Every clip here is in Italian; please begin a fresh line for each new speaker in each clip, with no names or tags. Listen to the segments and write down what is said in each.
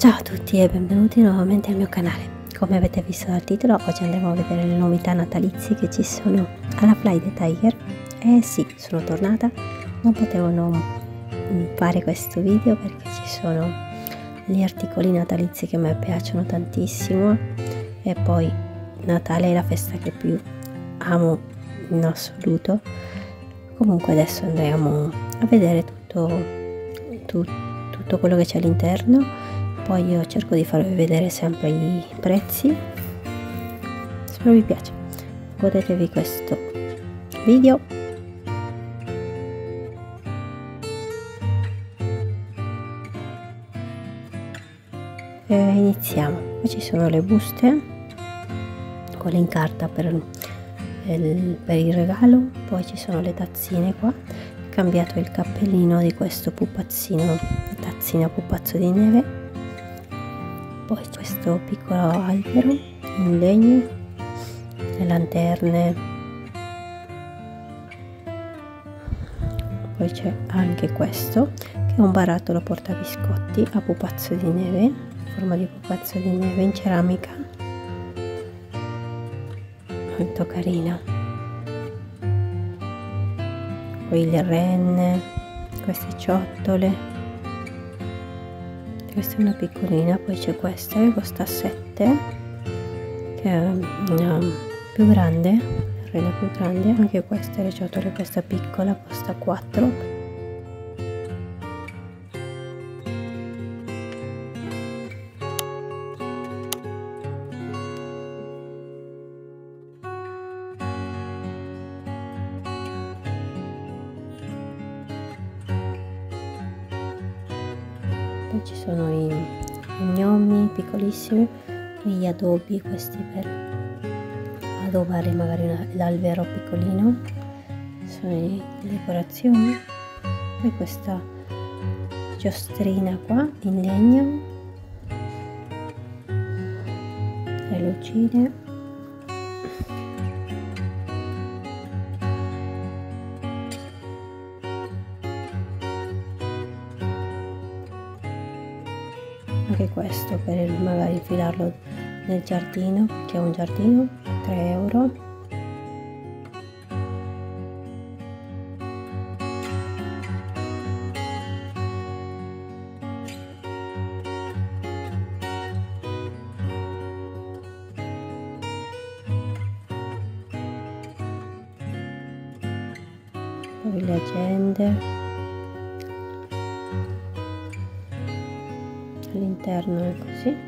Ciao a tutti e benvenuti nuovamente al mio canale. Come avete visto dal titolo, oggi andremo a vedere le novità natalizie che ci sono alla Fly the Tiger. E sì, sono tornata, non potevo non fare questo video perché ci sono gli articoli natalizi che a me piacciono tantissimo e poi Natale è la festa che più amo in assoluto. Comunque adesso andremo a vedere tutto quello che c'è all'interno. Poi io cerco di farvi vedere sempre i prezzi. Spero vi piace, godetevi questo video. Iniziamo. Qui ci sono le buste, quelle in carta per il regalo. Poi ci sono le tazzine qua. Ho cambiato il cappellino di questo pupazzino, tazzina pupazzo di neve. Poi questo piccolo albero in legno, le lanterne, poi c'è anche questo che è un barattolo portabiscotti a pupazzo di neve, in forma di pupazzo di neve in ceramica, molto carina. Poi le renne, queste ciotole. Questa è una piccolina, poi c'è questa che costa 7, che è una più grande, la renna più grande. Anche questa, le ciotole, questa piccola costa 4. Poi ci sono i gnomi piccolissimi, gli adobi, questi per adobare magari l'albero piccolino, sono le decorazioni. Poi questa giostrina qua in legno, le lucine. Anche questo per magari infilarlo nel giardino, che è un giardino, 3 euro. Poi le agende. All'interno è così.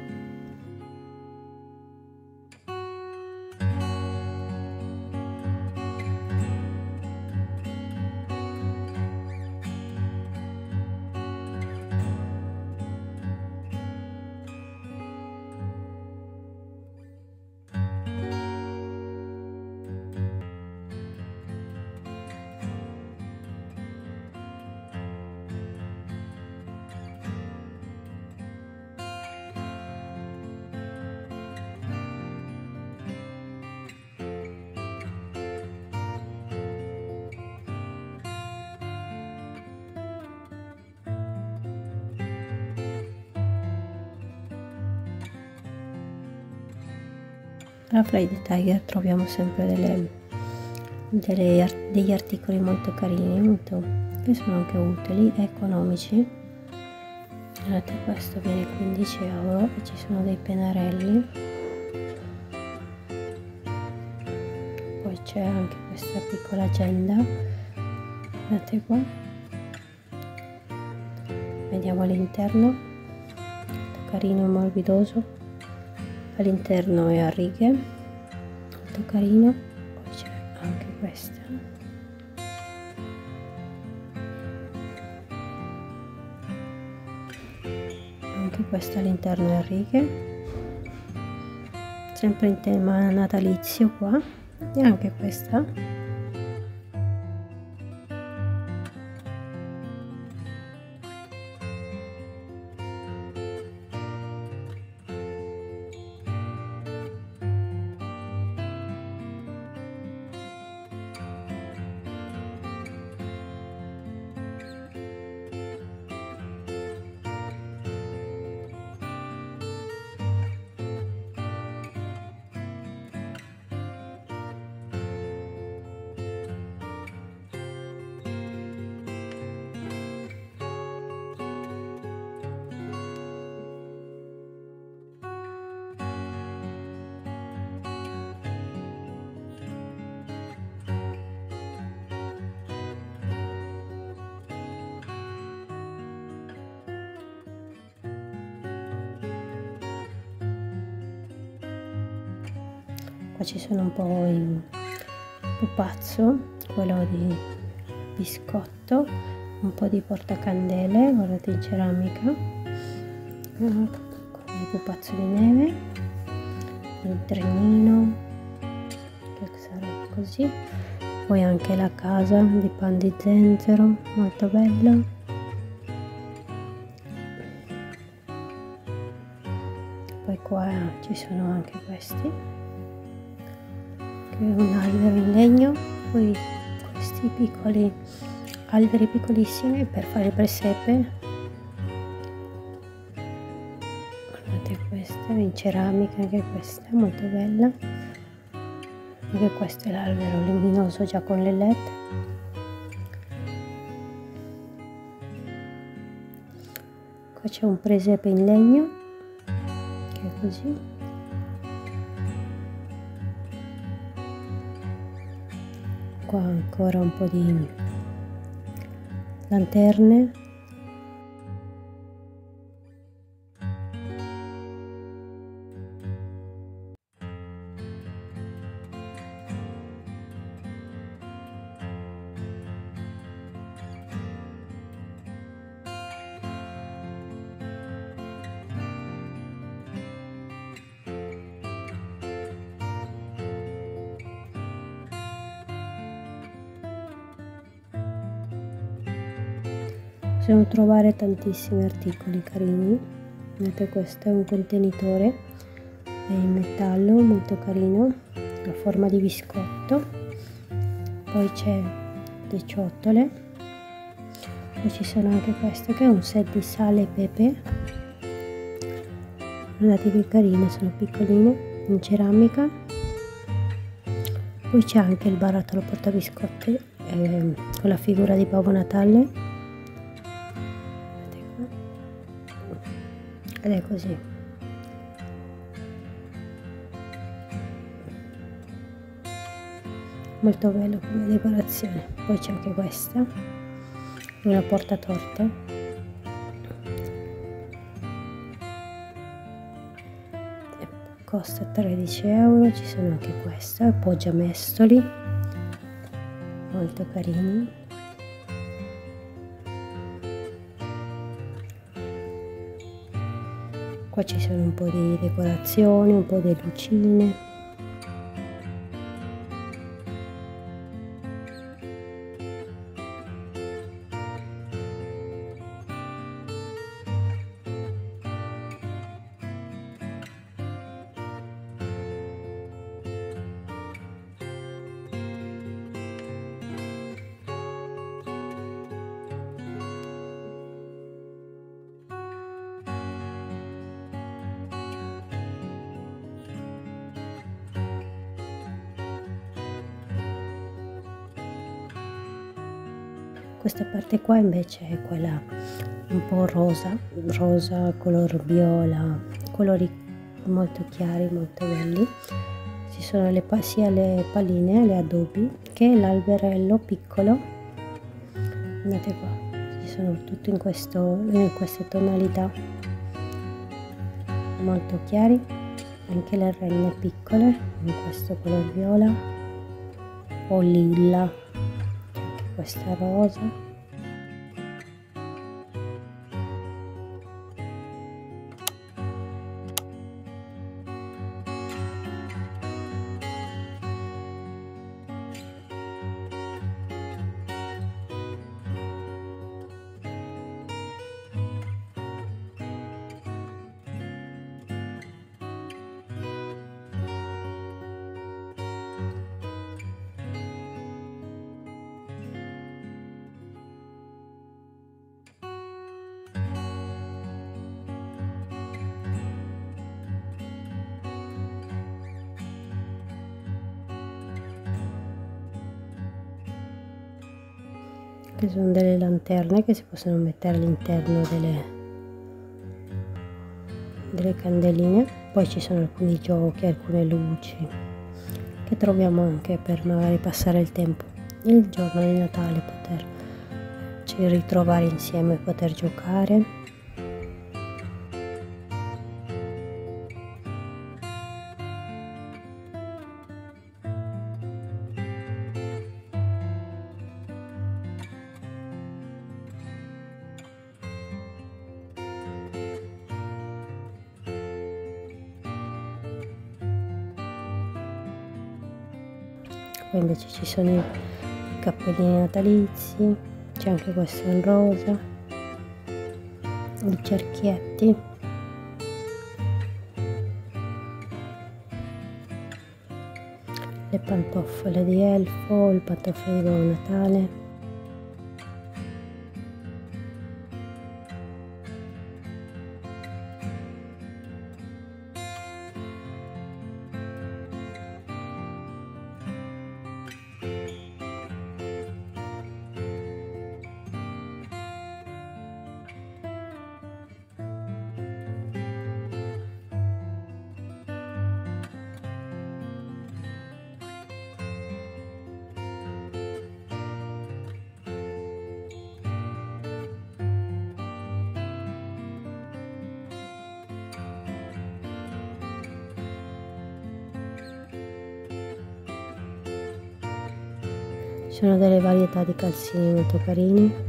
Alla Fly the Tiger troviamo sempre degli articoli molto carini, che sono anche utili e economici. Guardate, questo viene 15 euro e ci sono dei pennarelli. Poi c'è anche questa piccola agenda, guardate qua. Vediamo all'interno, molto carino e morbidoso. All'interno è a righe, molto carino. Poi c'è anche questa, anche questa all'interno è a righe, sempre in tema natalizio qua. E anche questa. Qua ci sono un po' il pupazzo, quello di biscotto, un po' di portacandele, guardate, in ceramica, con il pupazzo di neve, il trenino che sarà così, poi anche la casa di pan di zenzero, molto bello. Poi qua ci sono anche questi, che è un albero in legno, poi questi piccoli alberi piccolissimi per fare il presepe. Guardate, questa in ceramica, anche questa è molto bella. Anche questo è l'albero luminoso già con le LED. Qua c'è un presepe in legno che è così. Qua ancora un po' di lanterne. Possiamo trovare tantissimi articoli carini. Vedete, questo è un contenitore in metallo molto carino, a forma di biscotto. Poi c'è le ciotole, poi ci sono anche queste che è un set di sale e pepe. Guardate che carine, sono piccoline, in ceramica. Poi c'è anche il barattolo portabiscotti con la figura di Babbo Natale. Ed è così. Molto bello come decorazione. Poi c'è anche questa, una portatorte. Costa 13 euro. Ci sono anche questa, appoggiamestoli, molto carini. Qua ci sono un po' di decorazioni, un po' di lucine. Questa parte qua invece è quella un po' rosa, color viola, colori molto chiari, molto belli. Ci sono sia le palline, le adobi, che l'alberello piccolo. Guardate qua, ci sono tutti in queste tonalità molto chiari, anche le renne piccole in questo color viola o lilla. Questa rosa. Che sono delle lanterne che si possono mettere all'interno delle candeline. Poi ci sono alcuni giochi, alcune luci che troviamo anche per magari passare il tempo il giorno di Natale, poterci ritrovare insieme e poter giocare. Poi invece ci sono i cappellini natalizi, c'è anche questo in rosa, i cerchietti, le pantofole di elfo, il pantofole di Babbo Natale. Ci sono delle varietà di calzini molto carini.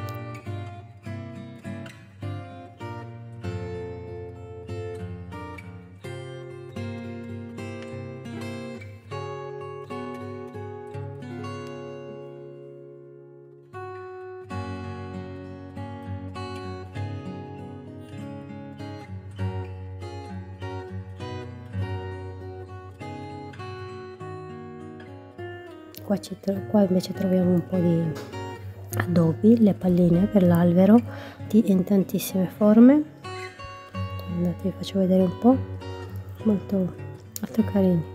Qua invece troviamo un po' di addobbi, le palline per l'albero in tantissime forme. Andate, vi faccio vedere un po', molto carini.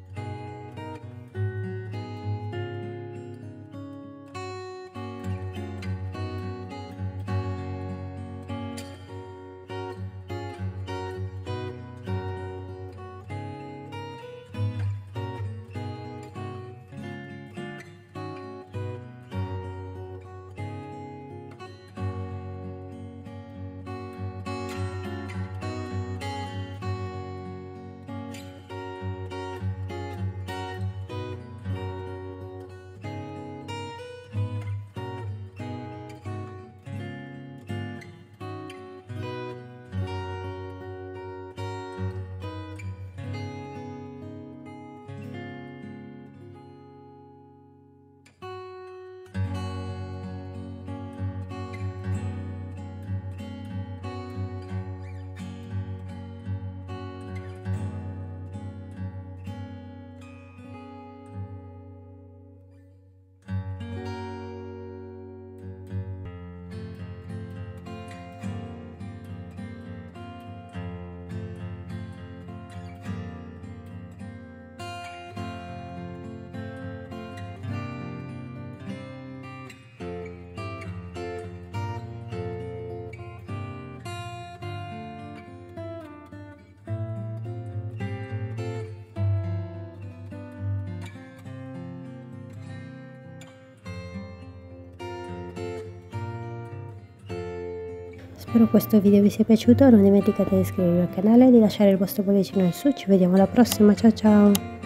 Spero questo video vi sia piaciuto, non dimenticate di iscrivervi al canale e di lasciare il vostro pollicino in su, ci vediamo alla prossima, ciao ciao!